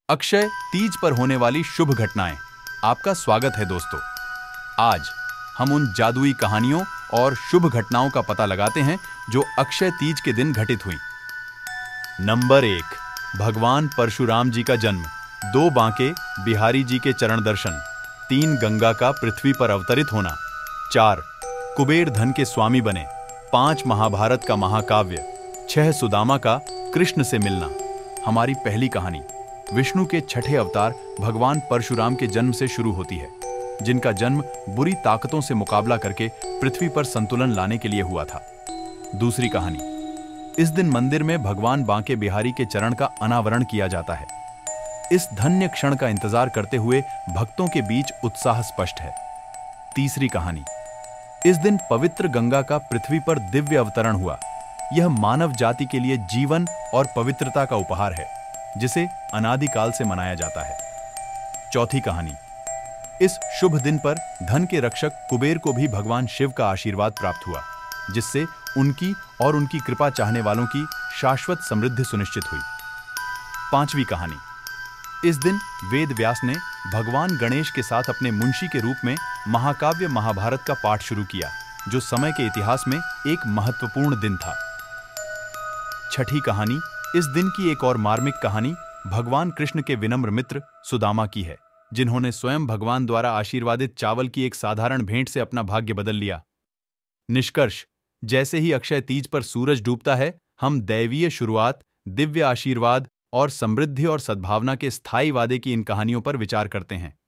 अक्षय तीज पर होने वाली शुभ घटनाएं। आपका स्वागत है दोस्तों। आज हम उन जादुई कहानियों और शुभ घटनाओं का पता लगाते हैं जो अक्षय तीज के दिन घटित हुई। नंबर 1, भगवान परशुराम जी का जन्म। 2, बांके बिहारी जी के चरण दर्शन। 3, गंगा का पृथ्वी पर अवतरित होना। 4, कुबेर धन के स्वामी बने। 5, महाभारत का महाकाव्य। 6, सुदामा का कृष्ण से मिलना। हमारी पहली कहानी विष्णु के छठे अवतार भगवान परशुराम के जन्म से शुरू होती है, जिनका जन्म बुरी ताकतों से मुकाबला करके पृथ्वी पर संतुलन लाने के लिए हुआ था। दूसरी कहानी, इस दिन मंदिर में भगवान बांके बिहारी के चरण का अनावरण किया जाता है। इस धन्य क्षण का इंतजार करते हुए भक्तों के बीच उत्साह स्पष्ट है। तीसरी कहानी, इस दिन पवित्र गंगा का पृथ्वी पर दिव्य अवतरण हुआ। यह मानव जाति के लिए जीवन और पवित्रता का उपहार है, जिसे अनादिकाल से मनाया जाता है। चौथी कहानी, इस शुभ दिन पर धन के रक्षक कुबेर को भी भगवान शिव का आशीर्वाद प्राप्त हुआ, जिससे उनकी और उनकी कृपा चाहने वालों की शाश्वत समृद्धि सुनिश्चित हुई। पांचवी कहानी, इस दिन वेद व्यास ने भगवान गणेश के साथ अपने मुंशी के रूप में महाकाव्य महाभारत का पाठ शुरू किया, जो समय के इतिहास में एक महत्वपूर्ण दिन था। छठी कहानी, इस दिन की एक और मार्मिक कहानी भगवान कृष्ण के विनम्र मित्र सुदामा की है, जिन्होंने स्वयं भगवान द्वारा आशीर्वादित चावल की एक साधारण भेंट से अपना भाग्य बदल लिया। निष्कर्ष, जैसे ही अक्षय तीज पर सूरज डूबता है, हम दैवीय शुरुआत, दिव्य आशीर्वाद और समृद्धि और सद्भावना के स्थायी वादे की इन कहानियों पर विचार करते हैं।